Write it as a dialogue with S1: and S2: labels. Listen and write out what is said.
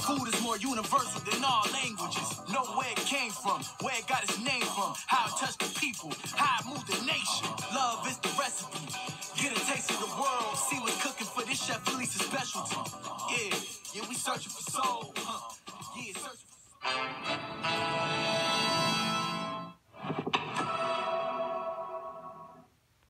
S1: Food is more universal than all languages. Know where it came from, where it got its name from, how it touched the people, how it moved the nation. Love is the recipe. Get a taste of the world, see what's cooking for this chef Felice's specialty. Yeah, we searching for soul. Yeah, searching for soul.